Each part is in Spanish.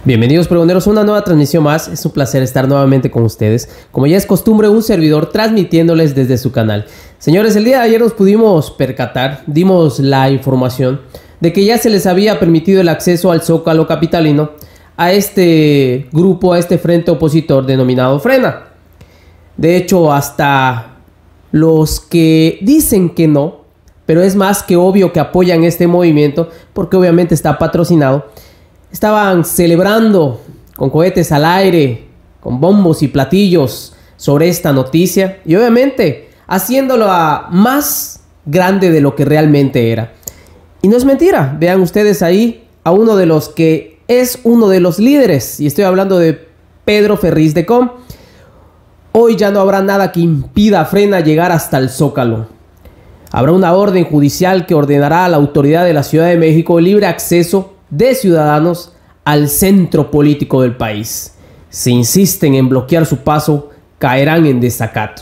Bienvenidos pregoneros a una nueva transmisión más. Es un placer estar nuevamente con ustedes. Como ya es costumbre, un servidor transmitiéndoles desde su canal. Señores, el día de ayer nos pudimos percatar, dimos la información de que ya se les había permitido el acceso al Zócalo capitalino a este grupo, a este frente opositor denominado Frena. De hecho, hasta los que dicen que no, pero es más que obvio que apoyan este movimiento, porque obviamente está patrocinado, estaban celebrando con cohetes al aire, con bombos y platillos sobre esta noticia y obviamente haciéndolo a más grande de lo que realmente era. Y no es mentira, vean ustedes ahí a uno de los que es uno de los líderes, y estoy hablando de Pedro Ferriz de Com. Hoy ya no habrá nada que impida a Frena llegar hasta el Zócalo. Habrá una orden judicial que ordenará a la autoridad de la Ciudad de México el libre acceso de ciudadanos al centro político del país. Si insisten en bloquear su paso, caerán en desacato.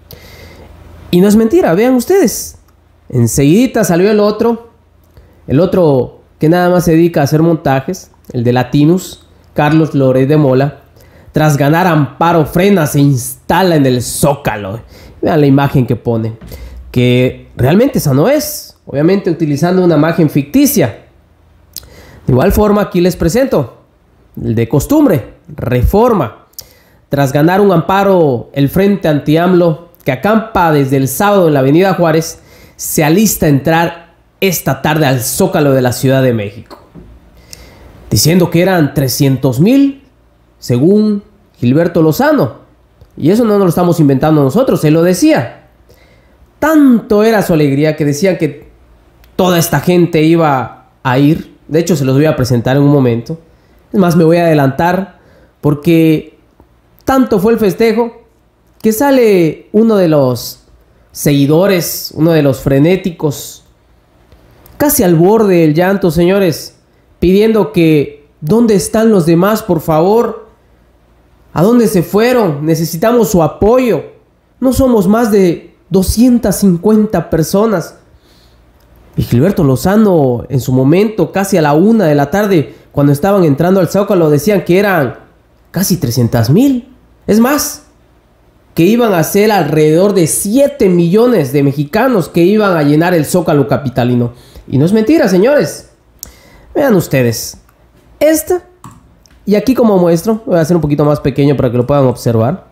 Y no es mentira, vean ustedes. Enseguidita salió el otro que nada más se dedica a hacer montajes, el de Latinus, Carlos Loret de Mola. Tras ganar amparo, Frena se instala en el Zócalo. Vean la imagen que pone, que realmente esa no es, obviamente utilizando una imagen ficticia. De igual forma, aquí les presento el de costumbre, Reforma. Tras ganar un amparo, el Frente Anti-AMLO, que acampa desde el sábado en la Avenida Juárez, se alista a entrar esta tarde al Zócalo de la Ciudad de México, diciendo que eran 300,000, según Gilberto Lozano. Y eso no nos lo estamos inventando nosotros, él lo decía. Tanto era su alegría que decían que toda esta gente iba a ir. De hecho, se los voy a presentar en un momento. Es más, me voy a adelantar porque tanto fue el festejo que sale uno de los seguidores, uno de los frenéticos, casi al borde del llanto, señores, pidiendo que ¿dónde están los demás, por favor? ¿A dónde se fueron? Necesitamos su apoyo. No somos más de 250 personas. Y Gilberto Lozano, en su momento, casi a la 1 de la tarde, cuando estaban entrando al Zócalo, decían que eran casi 300,000. Es más, que iban a ser alrededor de 7 millones de mexicanos que iban a llenar el Zócalo capitalino. Y no es mentira, señores. Vean ustedes. Esta, y aquí como muestro, voy a hacer un poquito más pequeño para que lo puedan observar.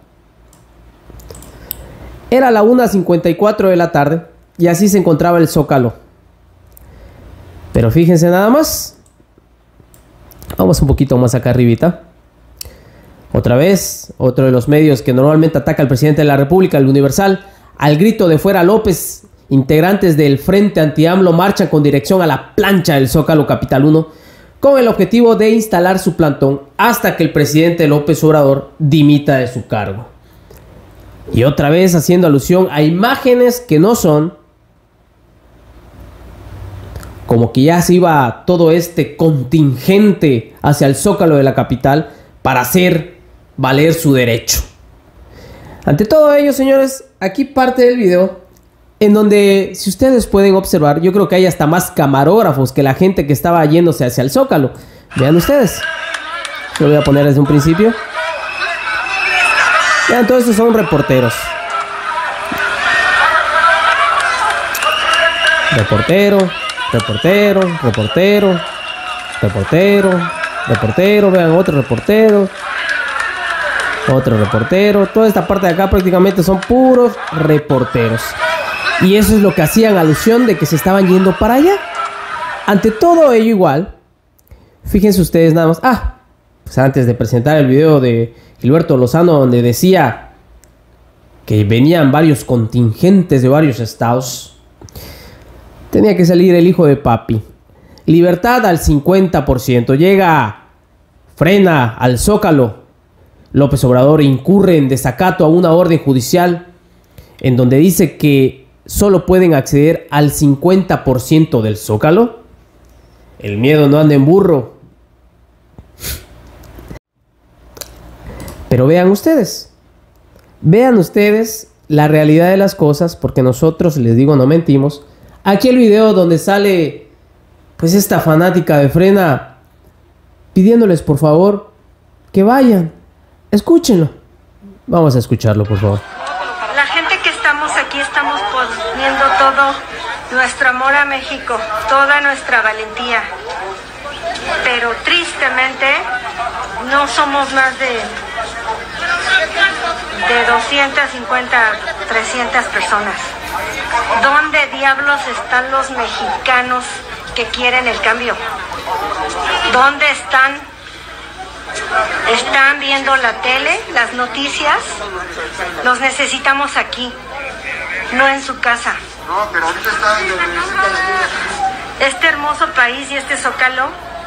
Era la 1:54 de la tarde y así se encontraba el Zócalo. Pero fíjense nada más. Vamos un poquito más acá arribita. Otra vez, otro de los medios que normalmente ataca al presidente de la República, el Universal. Al grito de "fuera López", integrantes del Frente Anti-AMLO marchan con dirección a la plancha del Zócalo capitalino con el objetivo de instalar su plantón hasta que el presidente López Obrador dimita de su cargo. Y otra vez haciendo alusión a imágenes que no son, como que ya se iba todo este contingente hacia el Zócalo de la capital para hacer valer su derecho. Ante todo ello, señores, aquí parte del video en donde, si ustedes pueden observar, yo creo que hay hasta más camarógrafos que la gente que estaba yéndose hacia el Zócalo. Vean ustedes. Lo voy a poner desde un principio. Vean, todos estos son reporteros. Reportero, vean, otro reportero. Toda esta parte de acá prácticamente son puros reporteros. Y eso es lo que hacían alusión de que se estaban yendo para allá. Ante todo ello igual, fíjense ustedes nada más. Pues antes de presentar el video de Gilberto Lozano, donde decía que venían varios contingentes de varios estados, tenía que salir el hijo de papi. Libertad al 50%. Llega Frena al Zócalo. López Obrador incurre en desacato a una orden judicial en donde dice que solo pueden acceder al 50% del Zócalo. El miedo no anda en burro. Pero vean ustedes la realidad de las cosas, porque nosotros, les digo, no mentimos. Aquí el video donde sale pues esta fanática de Frena pidiéndoles por favor que vayan. Escúchenlo. Vamos a escucharlo, por favor. La gente que estamos aquí estamos poniendo todo nuestro amor a México, toda nuestra valentía. Pero tristemente no somos más de 250, 300 personas. ¿Dónde diablos están los mexicanos que quieren el cambio? ¿Dónde están? ¿Están viendo la tele, las noticias? Los necesitamos aquí, no en su casa. No, pero ahorita está donde necesitan ayuda. Este hermoso país y este Zócalo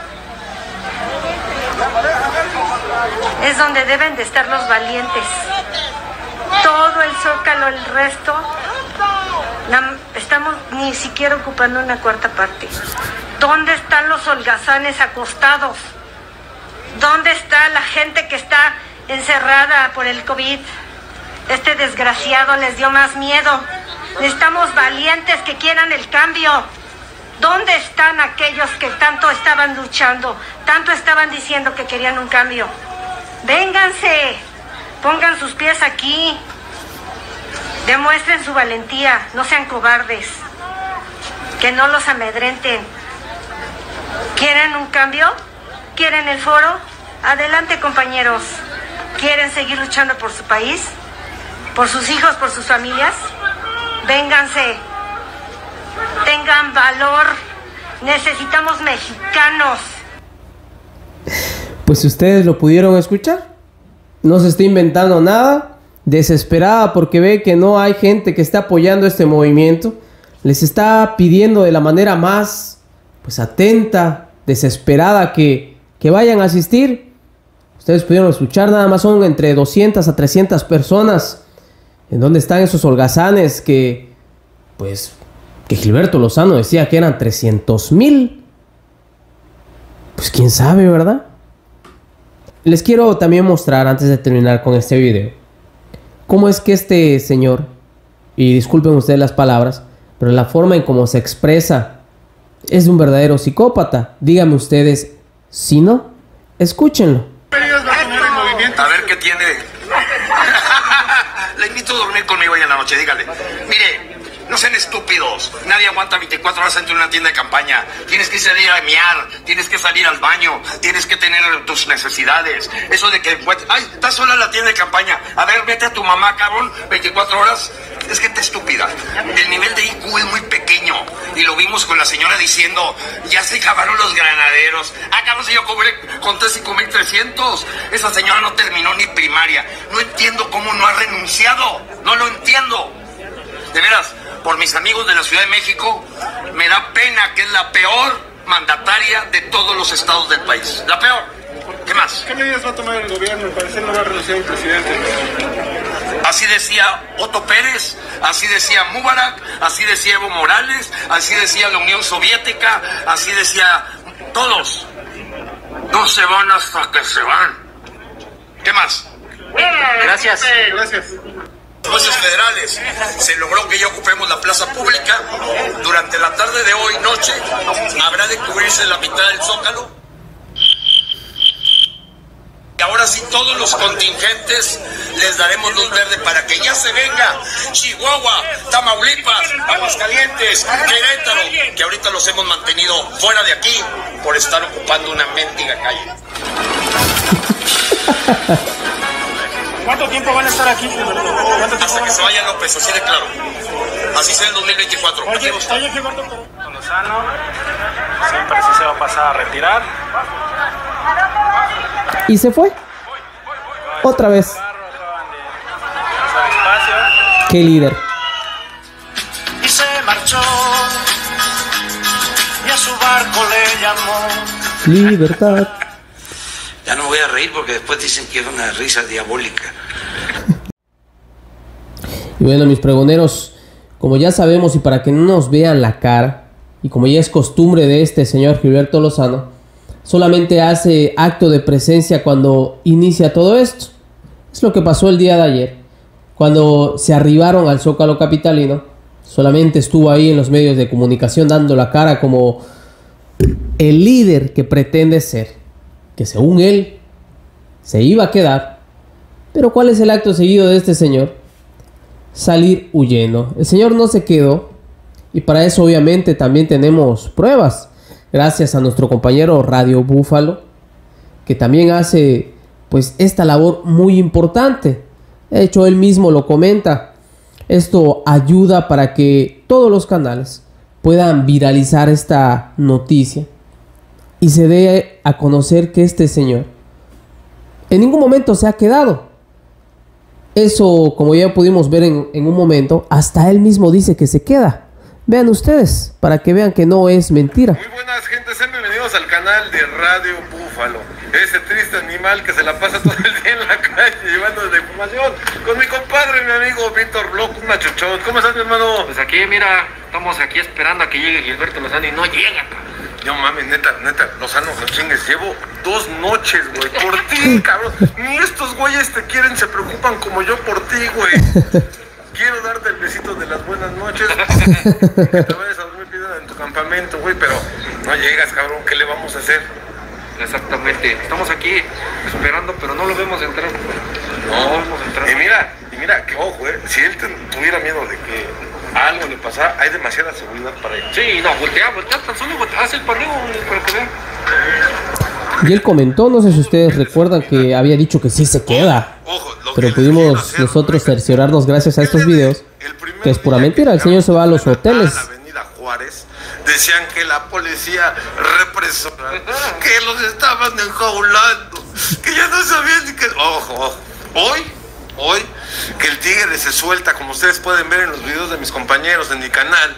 es donde deben de estar los valientes. Todo el Zócalo, el resto, estamos ni siquiera ocupando una cuarta parte. ¿Dónde están los holgazanes acostados? ¿Dónde está la gente que está encerrada por el COVID? Este desgraciado les dio más miedo. Necesitamos valientes que quieran el cambio. ¿Dónde están aquellos que tanto estaban luchando, tanto estaban diciendo que querían un cambio? Vénganse, pongan sus pies aquí, demuestren su valentía, no sean cobardes, que no los amedrenten. ¿Quieren un cambio? ¿Quieren el foro? Adelante, compañeros. ¿Quieren seguir luchando por su país? ¿Por sus hijos, por sus familias? Vénganse. Tengan valor. Necesitamos mexicanos. Pues ustedes lo pudieron escuchar. No se está inventando nada. Desesperada porque ve que no hay gente que está apoyando este movimiento. Les está pidiendo de la manera más atenta, desesperada que vayan a asistir. Ustedes pudieron escuchar, nada más son entre 200 a 300 personas. ¿En dónde están esos holgazanes que Gilberto Lozano decía que eran 300,000? Pues quién sabe, ¿verdad? Les quiero también mostrar, antes de terminar con este video, cómo es que este señor, y disculpen ustedes las palabras, pero la forma en cómo se expresa es de un verdadero psicópata. Díganme ustedes si no. Escúchenlo. A ver qué tiene. Le invito a dormir conmigo hoy en la noche, dígale. Mire, no sean estúpidos. Nadie aguanta 24 horas dentro de una tienda de campaña. Tienes que salir a mear, tienes que salir al baño, tienes que tener tus necesidades. Eso de que, ay, está sola la tienda de campaña. A ver, vete a tu mamá, cabrón, 24 horas. Es gente estúpida. El nivel de IQ es muy pequeño. Y lo vimos con la señora diciendo, ya se acabaron los granaderos. Ah, cabrón, si yo conté 5,300. Esa señora no terminó ni primaria. No entiendo cómo no ha renunciado. No lo entiendo. De veras, por mis amigos de la Ciudad de México, me da pena que es la peor mandataria de todos los estados del país. La peor. ¿Qué más? ¿Qué medidas va a tomar el gobierno? Al parecer no va a renunciar el presidente. Así decía Otto Pérez, así decía Mubarak, así decía Evo Morales, así decía la Unión Soviética, así decía todos. No se van hasta que se van. ¿Qué más? Gracias. Gracias. Jueces federales, se logró que ya ocupemos la plaza pública. Durante la tarde de hoy, noche, habrá de cubrirse la mitad del Zócalo. Y ahora sí, todos los contingentes les daremos luz verde para que ya se venga Chihuahua, Tamaulipas, Aguascalientes, Querétaro, que ahorita los hemos mantenido fuera de aquí por estar ocupando una mendiga calle. ¿Cuánto tiempo van a estar aquí? Hasta que se vaya López, así de claro. Así será el 2024. Oye, Gilberto Lozano siempre sí se va a pasar a retirar. Y se fue. Otra vez. Qué líder. Y se marchó. Y a su barco le llamó Libertad. Ya no voy a reír porque después dicen que es una risa diabólica. Y bueno, mis pregoneros, como ya sabemos y para que no nos vean la cara, y como ya es costumbre de este señor Gilberto Lozano, solamente hace acto de presencia cuando inicia todo esto. Es lo que pasó el día de ayer. Cuando se arribaron al Zócalo capitalino, solamente estuvo ahí en los medios de comunicación dando la cara como el líder que pretende ser. que según él se iba a quedar. Pero ¿cuál es el acto seguido de este señor? Salir huyendo. El señor no se quedó, y para eso obviamente también tenemos pruebas, gracias a nuestro compañero Radio Búfalo, que también hace pues esta labor muy importante. De hecho, él mismo lo comenta. Esto ayuda para que todos los canales puedan viralizar esta noticia y se dé a conocer que este señor en ningún momento se ha quedado. Eso, como ya pudimos ver en un momento, hasta él mismo dice que se queda. Vean ustedes, para que vean que no es mentira. Muy buenas, gente, sean bienvenidos al canal de Radio Búfalo. Ese triste animal que se la pasa todo el día en la calle llevando la información. Con mi compadre, mi amigo Víctor Bloch, un machuchón. ¿Cómo estás, mi hermano? Pues aquí, mira, estamos aquí esperando a que llegue Gilberto Lozano y no llega, cabrón. No mames, neta, Lozano, no chingues, llevo 2 noches, güey, por ti, cabrón. Ni estos güeyes te quieren, se preocupan como yo por ti, güey. Quiero darte el besito de las buenas noches. Que te vayas a dormir en tu campamento, güey, pero no llegas, cabrón, ¿qué le vamos a hacer? Exactamente, estamos aquí esperando, pero no lo vemos entrar. No vemos entrar. Y mira, que ojo, si él tuviera miedo de que algo le pasara, hay demasiada seguridad para él. Sí, no, voltea, tan solo haz el parreo para que vean. Y él comentó, no sé si ustedes recuerdan, que había dicho que sí se queda. Pero pudimos nosotros cerciorarnos gracias a estos videos que es pura mentira. El señor se va a los hoteles. La avenida Juárez, decían que la policía represora, que los estaban enjaulando, que ya no sabían ni qué. Ojo, hoy que el tigre se suelta, como ustedes pueden ver en los videos de mis compañeros en mi canal.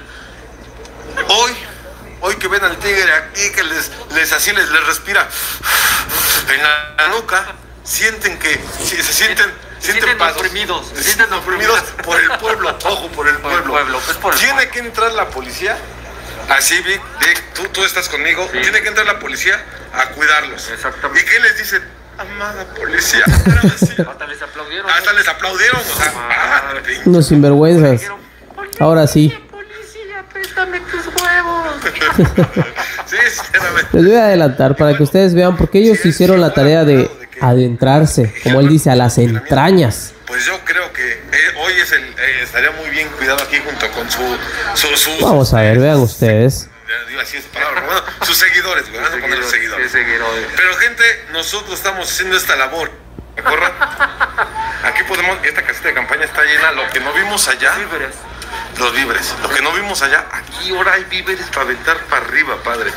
Hoy que ven al tigre aquí, que les respira en la nuca, sienten pasos. Oprimidos. Se sienten oprimidos por el pueblo. Ojo, por el pueblo. Tiene que entrar la policía. Así, Vic, tú estás conmigo. Sí. Tiene que entrar la policía a cuidarlos. Exactamente. ¿Y qué les dicen? Amada policía. Hasta les aplaudieron. O sea, unos sinvergüenzas. Ahora sí. Préstame tus huevos. Sí, sinceramente. Les voy a adelantar para que ustedes vean, porque ellos hicieron la tarea de adentrarse, como él dice, a las entrañas. Pues yo creo que hoy estaría muy bien cuidado aquí junto con sus Vamos a ver, vean ustedes. Así es palabra, bueno, sus seguidores, ¿verdad? Vamos a poner los seguidores. Sí, seguidores. Pero gente, nosotros estamos haciendo esta labor. ¿De acuerdo? Aquí podemos, esta casita de campaña está llena, lo que no vimos allá. Los víveres. Lo que no vimos allá, aquí ahora hay víveres para aventar para arriba, padre.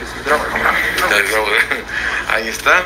Ahí está.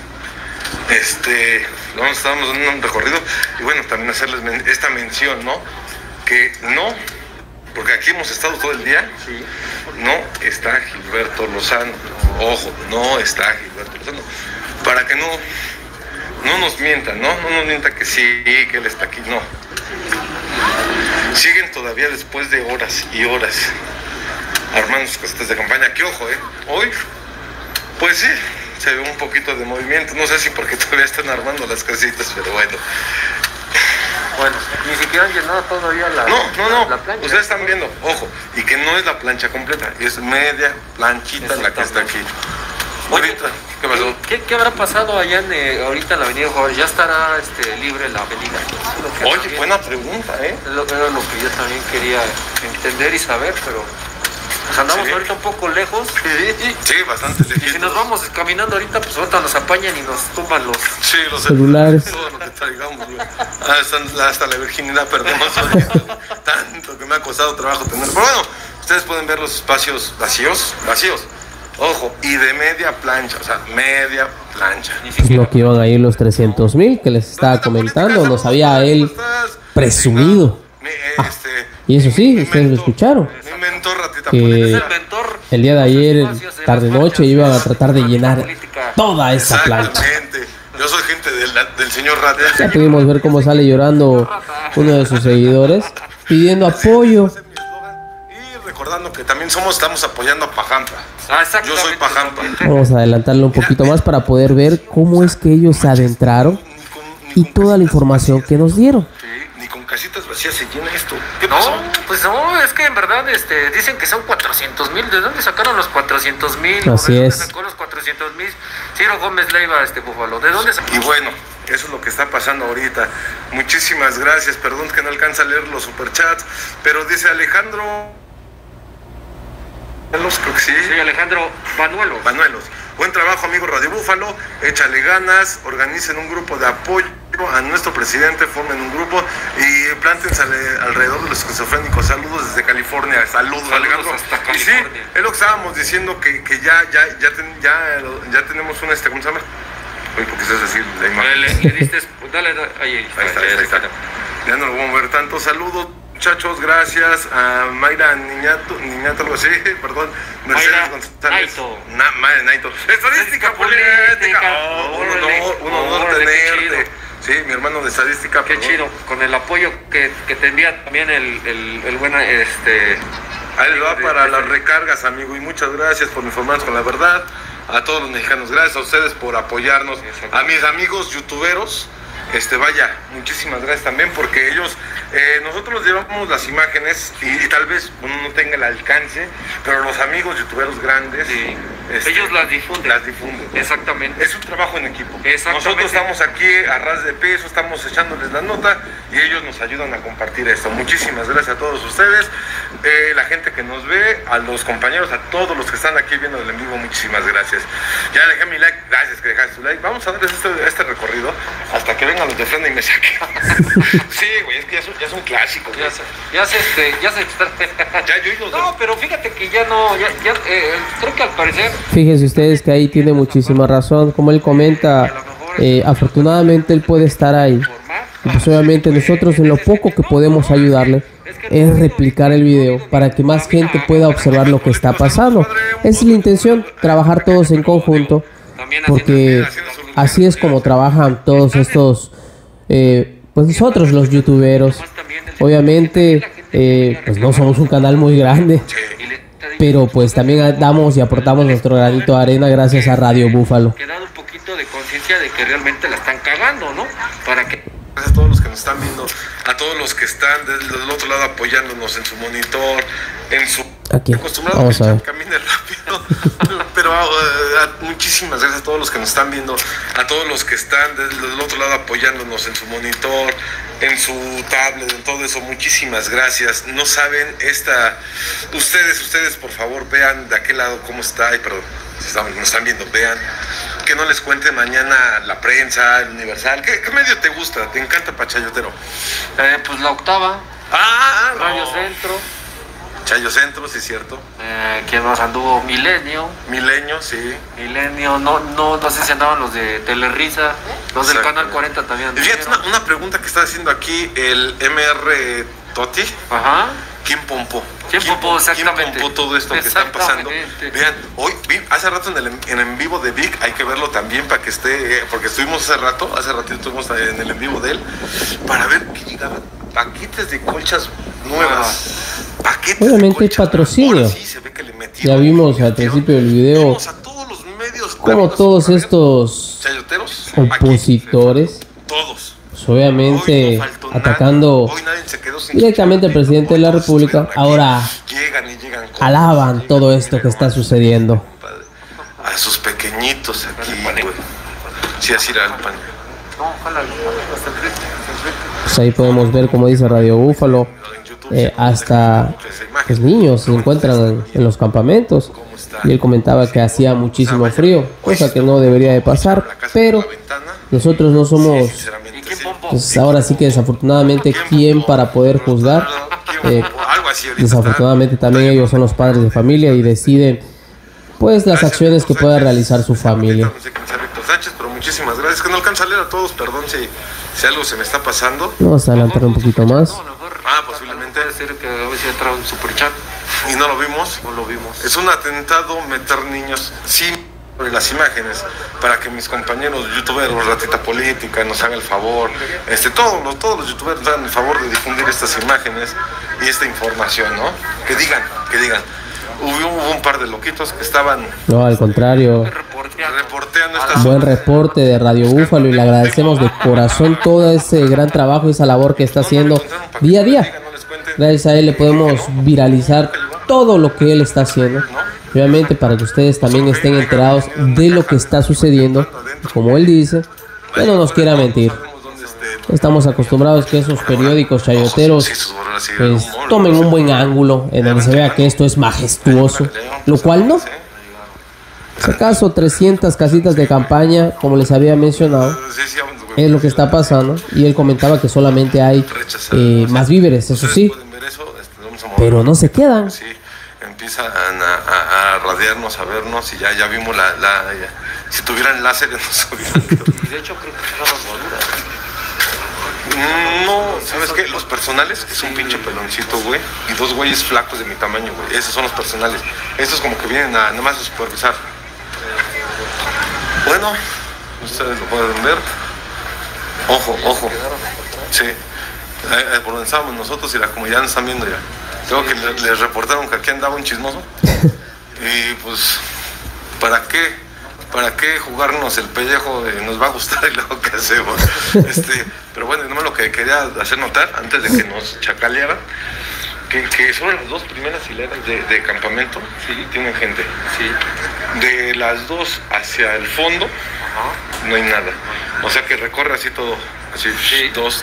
Estábamos dando un recorrido. Y bueno, también hacerles esta mención, ¿no? Que no, porque aquí hemos estado todo el día. Sí. No está Gilberto Lozano. Ojo, no está Gilberto Lozano. Para que no nos mientan, ¿no? No nos mientan que sí, que él está aquí, no. Siguen todavía después de horas y horas armando sus casitas de campaña. Que ojo, hoy, pues sí, se ve un poquito de movimiento. No sé si porque todavía están armando las casitas, pero bueno. Bueno, ni siquiera han llenado todavía la plancha. Ustedes están viendo, ojo, y que no es la plancha completa, es media planchita la que está aquí. Oye, ¿qué pasó? ¿Qué habrá pasado allá ahorita en la avenida Juárez? ¿Ya estará libre la avenida? Oye, buena pregunta, Era lo que yo también quería entender y saber, pero pues andamos ahorita un poco lejos. Sí, bastante lejos. Y si nos vamos caminando ahorita, pues ahorita nos apañan y nos tumban los celulares. Todo lo que traigamos, hasta la virginidad perdemos ahorita. Tanto que me ha costado trabajo tener. Pero bueno, ustedes pueden ver los espacios vacíos. Ojo, y de media plancha, o sea, media plancha. Lo que iban a ir los 300,000 que les estaba comentando, nos había él presumido. Y eso sí, ustedes lo escucharon. Que el día de ayer, tarde-noche, iban a tratar de llenar toda esa plancha. Yo soy gente del señor Rata. Ya pudimos ver cómo sale llorando uno de sus seguidores, pidiendo apoyo. Recordando que también estamos apoyando a Pajampa. Yo soy Pajampa. Vamos a adelantarlo un poquito más para poder ver cómo es que ellos se adentraron y toda la información que nos dieron. Ni con mesitas vacías se llena esto. ¿Qué pasó? No, pues no, es que en verdad dicen que son 400,000. ¿De dónde sacaron los 400,000? Así ¿De dónde es. sacó los 400,000? Ciro Gómez Leiva, Búfalo. ¿De dónde sacó? Y bueno, eso es lo que está pasando ahorita. Muchísimas gracias. Perdón que no alcanza a leer los superchats, pero dice Alejandro... Creo que sí. Sí, Alejandro Banuelos. Banuelos. Buen trabajo, amigo Radio Búfalo. Échale ganas, organicen un grupo de apoyo a nuestro presidente, formen un grupo y plántense alrededor de los esquizofrénicos. Saludos desde California. Saludos Alejandro. Hasta Y sí, California. es lo que estábamos diciendo, que ya tenemos un ¿cómo se llama? Oye, ¿por qué estás así la imagen? Le diste, dale, ahí está. Ya no lo vamos a ver tanto. Saludos, muchachos, gracias a Mayra Niñato, algo así, perdón. Mercedes Mayra González. Naito. Mayra Naito. Estadística política. Un honor tenerte. Sí, mi hermano de estadística. Qué chido, con el apoyo que te envía también el buen Ahí le va para las recargas, amigo, y muchas gracias por informarnos con la verdad. A todos los mexicanos, gracias a ustedes por apoyarnos. A mis amigos youtuberos, vaya, muchísimas gracias también, porque ellos, nosotros llevamos las imágenes y tal vez uno no tenga el alcance, pero los amigos youtuberos grandes, Sí. Ellos las difunden. Exactamente. Es un trabajo en equipo. Exactamente. Nosotros estamos aquí a ras de peso, estamos echándoles la nota y ellos nos ayudan a compartir esto. Muchísimas gracias a todos ustedes, la gente que nos ve, a los compañeros, a todos los que están aquí viendo el en vivo, muchísimas gracias. Ya dejé mi like, gracias que dejaste tu like. Vamos a darles este recorrido hasta que vengan los de frente y me saquen. Sí, güey, es que ya es un clásico. Ya se Ya yo y los No, pero fíjate que ya no, creo que al parecer... Fíjense ustedes que ahí tiene muchísima razón. Como él comenta, afortunadamente él puede estar ahí. Y pues obviamente nosotros en lo poco que podemos ayudarle es replicar el video para que más gente pueda observar lo que está pasando. Esa es la intención, trabajar todos en conjunto, porque así es como trabajan todos estos, pues nosotros los youtuberos. Obviamente, pues no somos un canal muy grande, pero pues también damos y aportamos nuestro granito de arena gracias a Radio Búfalo. Que da un poquito de conciencia de que realmente la están cagando, ¿no? Para que... Gracias a todos los que nos están viendo, a todos los que están del otro lado apoyándonos en su monitor, en su... Aquí, acostumbrado vamos a a ver. que camine rápido, pero muchísimas gracias a todos los que nos están viendo, a todos los que están del otro lado apoyándonos en su monitor, en su tablet, en todo eso, muchísimas gracias. No saben ustedes por favor vean de aquel lado cómo está, perdón, nos están viendo, vean, que no les cuente mañana la prensa, el Universal. ¿Qué medio te gusta? ¿Te encanta Pachayotero? pues la Octava, Radio Centro. Chayo Centro, sí es cierto. ¿Quién más anduvo? Milenio, sí. no sé si andaban los de Telerisa, los del Canal 40 también. Y fíjate, una pregunta que está haciendo aquí el MR Toti. Ajá. ¿Quién pompó? Exactamente. ¿Quién pompó todo esto que está pasando? Vean, hoy, hace rato en el vivo de Vic, hay que verlo también para que esté, porque estuvimos hace ratito estuvimos en el en vivo de él, para ver que llegaban paquetes de colchas nuevas. Obviamente es patrocinio. Sí, se ve que le metieron, Ya vimos al principio del video vimos a todos los medios, como todos estos chayoteros, opositores, todos. pues obviamente Hoy no faltó atacando nada. Hoy nadie se quedó sin directamente al presidente de la República, ahora llegan cosas, alaban todo esto que está sucediendo. A sus pequeñitos aquí, güey. Sí, así era el pan. Pues ahí podemos ver, como dice Radio Búfalo, hasta los niños se encuentran en los campamentos. Y él comentaba que hacía muchísimo frío, cosa que no debería de pasar, pero nosotros no somos, pues ahora sí que desafortunadamente, ¿quién para poder juzgar? Desafortunadamente también ellos son los padres de familia y deciden pues las acciones que pueda realizar su familia. Pero muchísimas gracias, que no alcanzo a leer a todos, perdón si algo se me está pasando. Vamos a adelantar un poquito más. Posiblemente. Decir que a veces entra un superchat. Y no lo vimos. Es un atentado meter niños sin las imágenes para que mis compañeros youtubers, Ratita Política, nos hagan el favor, todos los youtubers nos hagan el favor de difundir estas imágenes y esta información, ¿no? Que digan. Hubo un par de loquitos que estaban... No, al contrario, reporteando esta Buen reporte de Radio Búfalo y le agradecemos de corazón todo ese gran trabajo y esa labor que está haciendo día a día. Gracias a él le podemos viralizar todo lo que él está haciendo. Obviamente para que ustedes también estén enterados de lo que está sucediendo. Como él dice, que no nos quiera mentir. Estamos acostumbrados que esos periódicos chayoteros pues tomen un buen ángulo en donde se vea que esto es majestuoso, lo cual no. Si acaso 300 casitas de campaña, como les había mencionado, es lo que está pasando. Y él comentaba que solamente hay más víveres, eso sí, pero no se quedan. Empiezan a radiarnos, a vernos y ya vimos si tuvieran láser nos hubieran. De hecho creo que son boludas. No, ¿sabes qué? Los personales es un pinche peloncito, güey, y dos güeyes flacos de mi tamaño, güey. Esos son los personales. Estos como que vienen nada más a supervisar. Bueno, ustedes lo pueden ver. Ojo. Sí. Por donde estábamos nosotros y la comunidad nos están viendo ya. Creo que les reportaron que aquí andaba un chismoso. Y pues, ¿para qué jugarnos el pellejo de nos va a gustar y luego qué hacemos? Pero bueno, nomás lo que quería hacer notar antes de que nos chacalearan, que solo las dos primeras hileras de campamento tienen gente. Sí. De las dos hacia el fondo no hay nada. O sea que recorre así todo. Así, dos.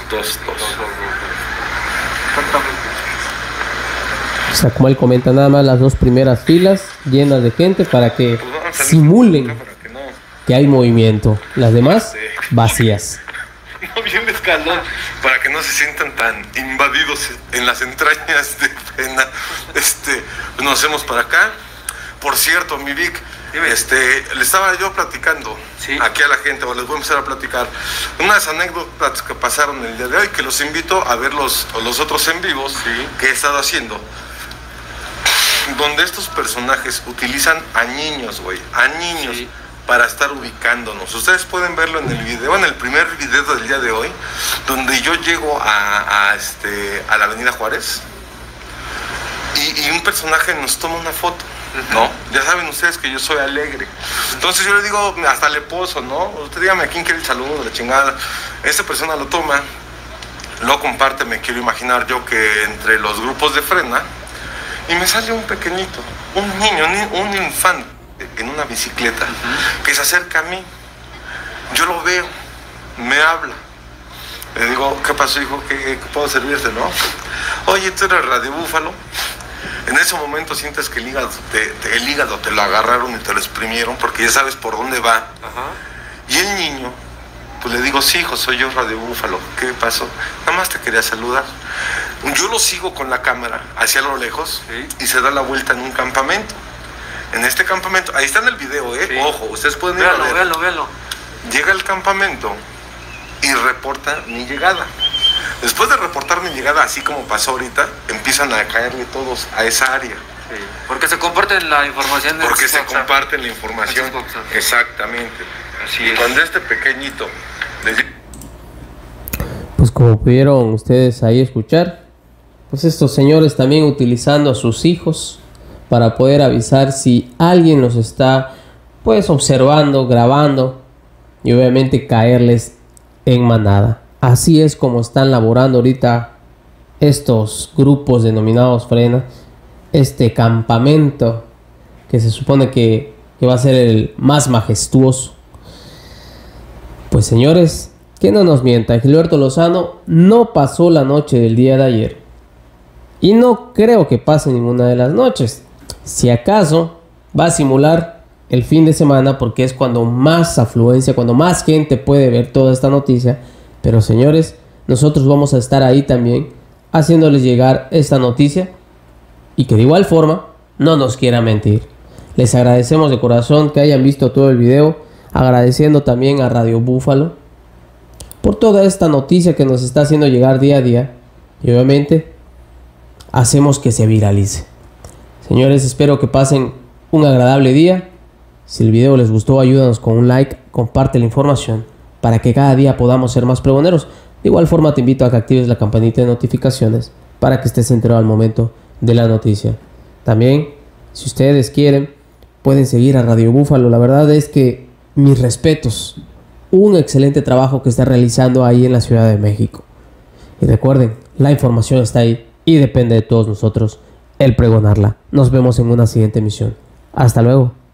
O sea, como él comenta, nada más las dos primeras filas llenas de gente para que simulen que hay movimiento. Las demás, vacías. No viene escalón para que no se sientan tan invadidos en las entrañas de pena. Nos hacemos para acá. Por cierto, mi Vic, le estaba yo platicando aquí a la gente, o les voy a empezar a platicar unas anécdotas que pasaron el día de hoy, que los invito a ver los otros en vivos que he estado haciendo, donde estos personajes utilizan a niños, güey, para estar ubicándonos. Ustedes pueden verlo en el video, en el primer video del día de hoy, donde yo llego a la Avenida Juárez y un personaje nos toma una foto, ¿no? Ya saben ustedes que yo soy alegre. Entonces yo le digo, hasta le poso, ¿no? Usted dígame a quién quiere el saludo, la chingada. Esta persona lo toma, lo comparte, me quiero imaginar yo que entre los grupos de frena, y me sale un pequeñito, un niño, un infante en una bicicleta, que se acerca a mí. Yo lo veo, me habla. Le digo, ¿qué pasó, hijo? ¿Qué puedo servirte, no? Oye, tú eres Radio Búfalo. En ese momento sientes que el hígado te lo agarraron y te lo exprimieron, porque ya sabes por dónde va. Y el niño, pues le digo, sí, hijo, soy yo, Radio Búfalo. ¿Qué pasó? Nada más te quería saludar. Yo lo sigo con la cámara hacia lo lejos y se da la vuelta en un campamento. En este campamento, ahí está en el video, ojo, ustedes pueden ir a ver. Véanlo. Llega al campamento y reporta mi llegada. Después de reportar mi llegada, así como pasó ahorita, empiezan a caerle todos a esa área. Porque se comparten la información. Porque se comparten la información. Exactamente. Así es. Cuando este pequeñito... Pues como pudieron ustedes ahí escuchar, pues estos señores también utilizando a sus hijos para poder avisar si alguien los está pues observando, grabando, y obviamente caerles en manada. Así es como están laborando ahorita estos grupos denominados frena, este campamento que se supone que va a ser el más majestuoso. Pues señores, que no nos mienta, Gilberto Lozano no pasó la noche del día de ayer y no creo que pase ninguna de las noches. Si acaso va a simular el fin de semana, porque es cuando más afluencia, cuando más gente puede ver toda esta noticia. Pero señores, nosotros vamos a estar ahí también haciéndoles llegar esta noticia, y que de igual forma no nos quiera mentir. Les agradecemos de corazón que hayan visto todo el video, agradeciendo también a Radio Búfalo por toda esta noticia que nos está haciendo llegar día a día, y obviamente hacemos que se viralice. Señores, espero que pasen un agradable día. Si el video les gustó, ayúdanos con un like, comparte la información para que cada día podamos ser más pregoneros. De igual forma te invito a que actives la campanita de notificaciones para que estés enterado al momento de la noticia. También, si ustedes quieren, pueden seguir a Radio Búfalo. La verdad es que mis respetos. Un excelente trabajo que está realizando ahí en la Ciudad de México. Y recuerden, la información está ahí y depende de todos nosotros el pregonarla. Nos vemos en una siguiente emisión. Hasta luego.